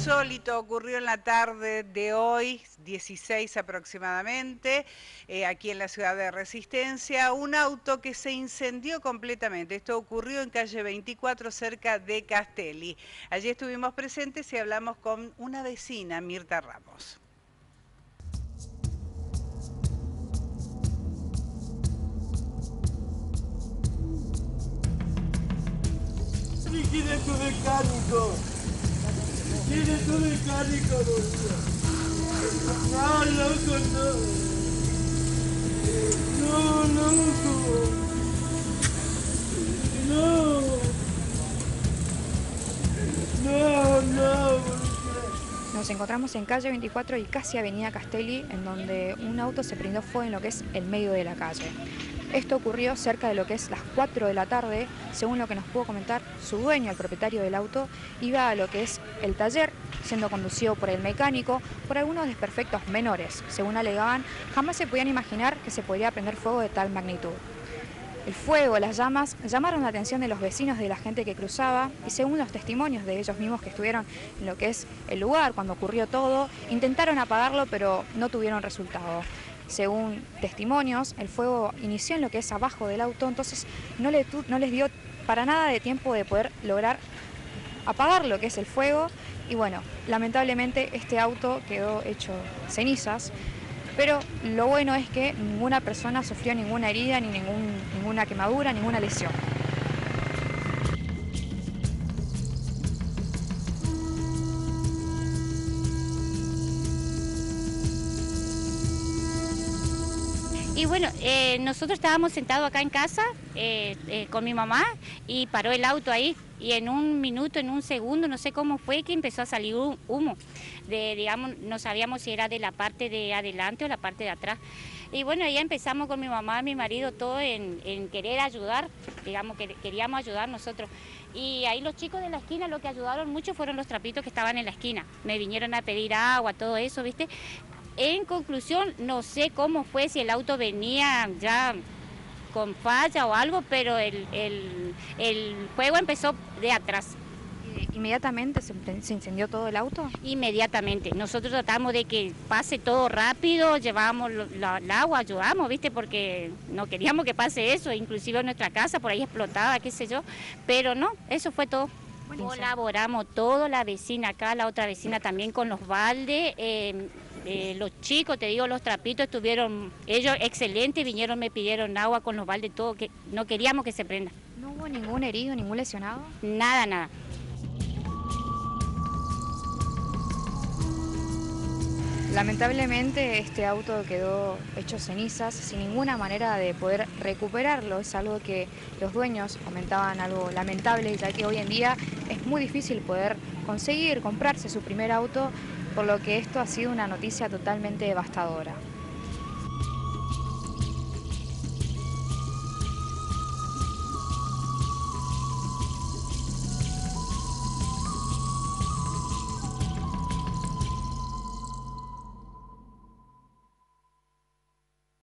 insólito ocurrió en la tarde de hoy, 16 aproximadamente, aquí en la ciudad de Resistencia, un auto que se incendió completamente. Esto ocurrió en calle 24, cerca de Castelli. Allí estuvimos presentes y hablamos con una vecina, Mirta Ramos. ¿Quién es tu mecánico? ¿Quién es tu mecánico, boludo? No, loco, no. No, loco. No. No, no, boludo. Nos encontramos en calle 24 y casi avenida Castelli, en donde un auto se prendió fuego en lo que es el medio de la calle. Esto ocurrió cerca de lo que es las 4 de la tarde, según lo que nos pudo comentar su dueño, el propietario del auto, iba a lo que es el taller, siendo conducido por el mecánico, por algunos desperfectos menores. Según alegaban, jamás se podían imaginar que se podría prender fuego de tal magnitud. El fuego, las llamas, llamaron la atención de los vecinos, de la gente que cruzaba, y según los testimonios de ellos mismos que estuvieron en lo que es el lugar cuando ocurrió todo, intentaron apagarlo, pero no tuvieron resultado. Según testimonios, el fuego inició en lo que es abajo del auto, entonces no les dio para nada de tiempo de poder lograr apagar lo que es el fuego, y bueno, lamentablemente este auto quedó hecho cenizas. Pero lo bueno es que ninguna persona sufrió ninguna herida, ni ninguna quemadura, ninguna lesión. Y bueno, nosotros estábamos sentados acá en casa con mi mamá y paró el auto ahí y en un minuto, en un segundo, no sé cómo fue que empezó a salir humo. Digamos, no sabíamos si era de la parte de adelante o la parte de atrás. Y bueno, ya empezamos con mi mamá, mi marido, todo en querer ayudar, digamos que queríamos ayudar nosotros. Y ahí los chicos de la esquina lo que ayudaron mucho fueron los trapitos que estaban en la esquina. Me vinieron a pedir agua, todo eso, ¿viste? En conclusión, no sé cómo fue, si el auto venía ya con falla o algo, pero el fuego empezó de atrás. ¿Inmediatamente se incendió todo el auto? Inmediatamente. Nosotros tratamos de que pase todo rápido, llevábamos el agua, ayudamos, ¿viste? Porque no queríamos que pase eso, inclusive en nuestra casa, por ahí explotaba, qué sé yo, pero no, eso fue todo. Colaboramos todo, la vecina acá, la otra vecina también con los baldes, los chicos, te digo, los trapitos estuvieron, ellos excelentes, vinieron, me pidieron agua con los baldes, todo, que no queríamos que se prenda. ¿No hubo ningún herido, ningún lesionado? Nada, nada. Lamentablemente este auto quedó hecho cenizas, sin ninguna manera de poder recuperarlo. Es algo que los dueños comentaban, algo lamentable, ya que hoy en día es muy difícil poder conseguir comprarse su primer auto, por lo que esto ha sido una noticia totalmente devastadora.